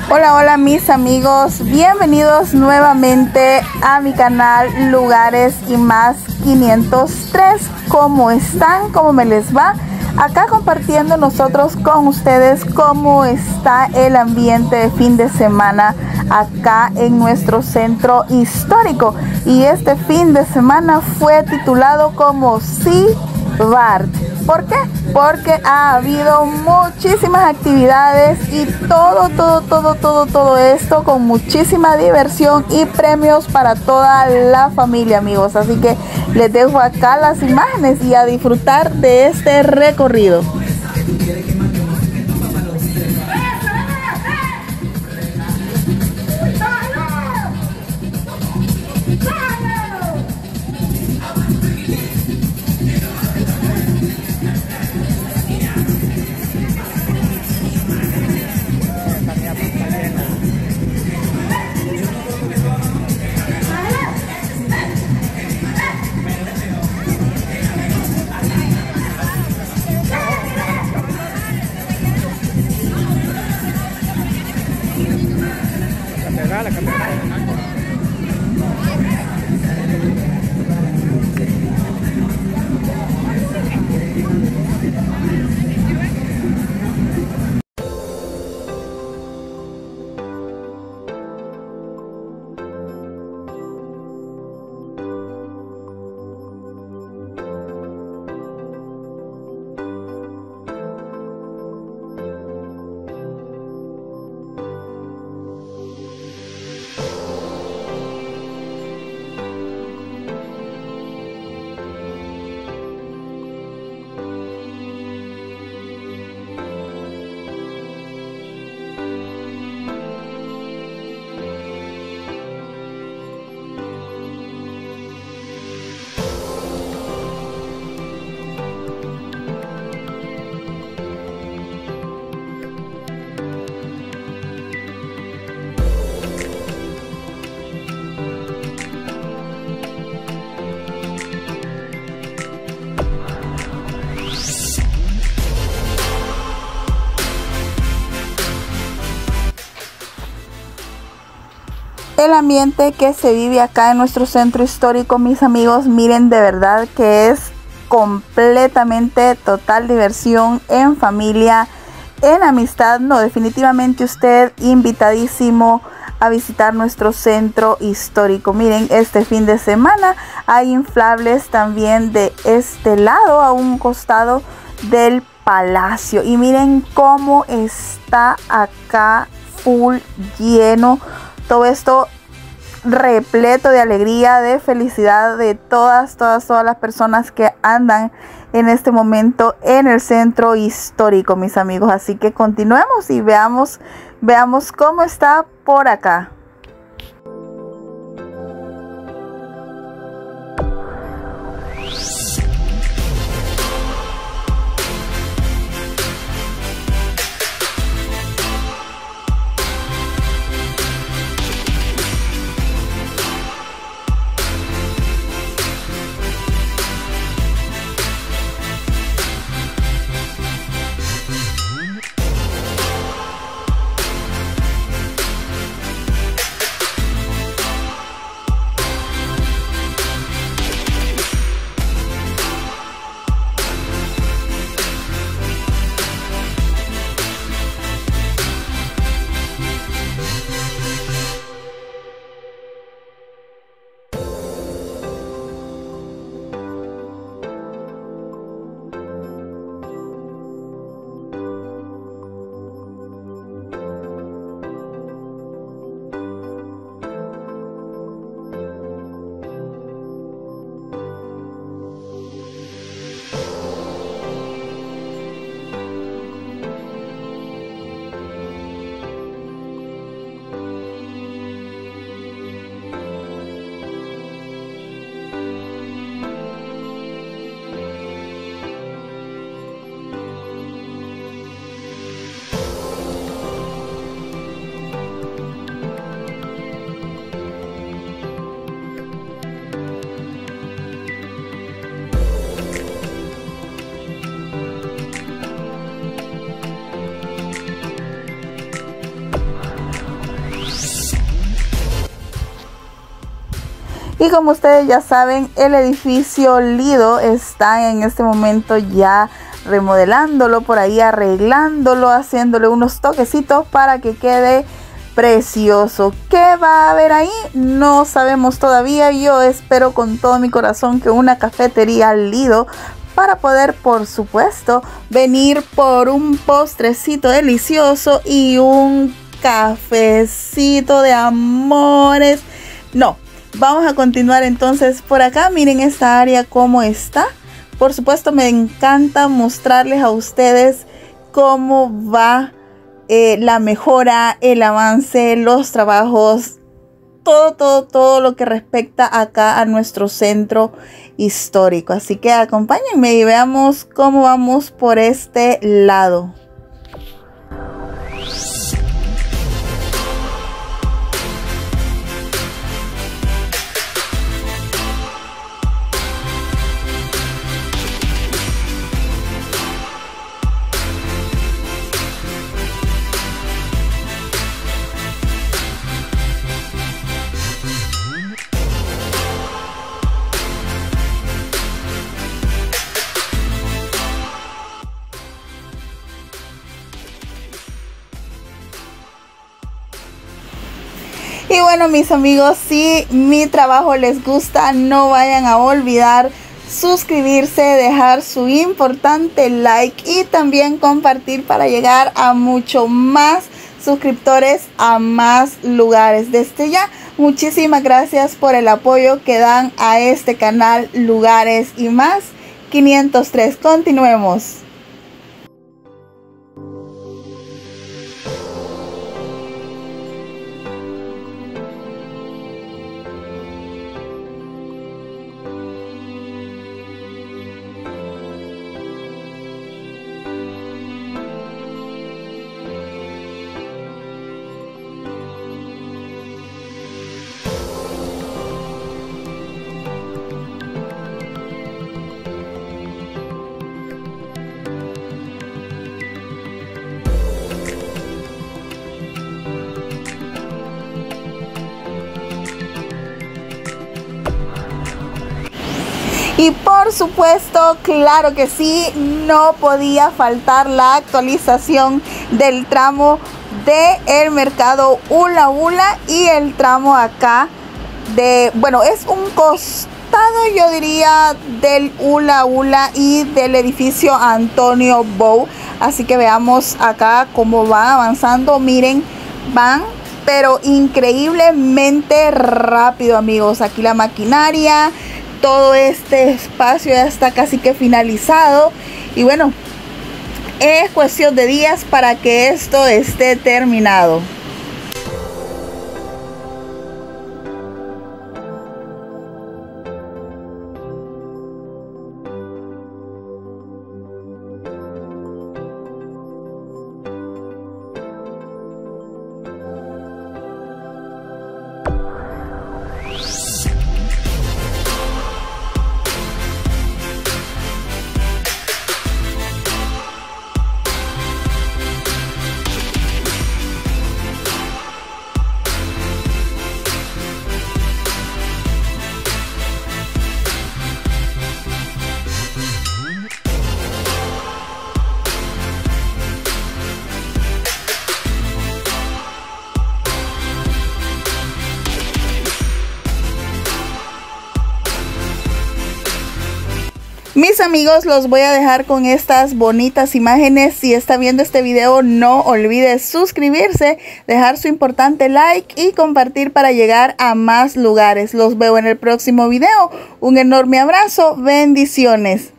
Hola, hola mis amigos, bienvenidos nuevamente a mi canal Lugares y Más 503. ¿Cómo están? ¿Cómo me les va? Acá compartiendo nosotros con ustedes cómo está el ambiente de fin de semana acá en nuestro centro histórico. Y este fin de semana fue titulado como Sea Bart. ¿Por qué? Porque ha habido muchísimas actividades y todo esto con muchísima diversión y premios para toda la familia, amigos. Así que les dejo acá las imágenes y a disfrutar de este recorrido. La catedral. El ambiente que se vive acá en nuestro centro histórico, mis amigos, miren, de verdad que es completamente total diversión en familia, en amistad. No, definitivamente usted invitadísimo a visitar nuestro centro histórico. Miren, este fin de semana hay inflables también de este lado, a un costado del palacio. Y miren cómo está acá full lleno. Todo esto repleto de alegría, de felicidad de todas las personas que andan en este momento en el centro histórico, mis amigos. Así que continuemos y veamos cómo está por acá. Y como ustedes ya saben, el edificio Lido está en este momento ya remodelándolo, por ahí arreglándolo, haciéndole unos toquecitos para que quede precioso. ¿Qué va a haber ahí? No sabemos todavía. Yo espero con todo mi corazón que una cafetería Lido, para poder, por supuesto, venir por un postrecito delicioso y un cafecito de amores. No, vamos a continuar entonces por acá. Miren esta área cómo está. Por supuesto, me encanta mostrarles a ustedes cómo va la mejora, el avance, los trabajos, todo lo que respecta acá a nuestro centro histórico. Así que acompáñenme y veamos cómo vamos por este lado. Y bueno, mis amigos, si mi trabajo les gusta, no vayan a olvidar suscribirse, dejar su importante like y también compartir para llegar a mucho más suscriptores, a más lugares. Desde ya, muchísimas gracias por el apoyo que dan a este canal Lugares y Más 503. Continuemos. Y por supuesto, claro que sí, no podía faltar la actualización del tramo del mercado Ula Ula y el tramo acá de, bueno, es un costado, yo diría, del Ula Ula y del edificio Antonio Bou. Así que veamos acá cómo va avanzando. Miren, van pero increíblemente rápido, amigos. Aquí la maquinaria, todo este espacio ya está casi que finalizado y bueno, es cuestión de días para que esto esté terminado. Mis amigos, los voy a dejar con estas bonitas imágenes. Si está viendo este video, no olvide suscribirse, dejar su importante like y compartir para llegar a más lugares. Los veo en el próximo video. Un enorme abrazo. Bendiciones.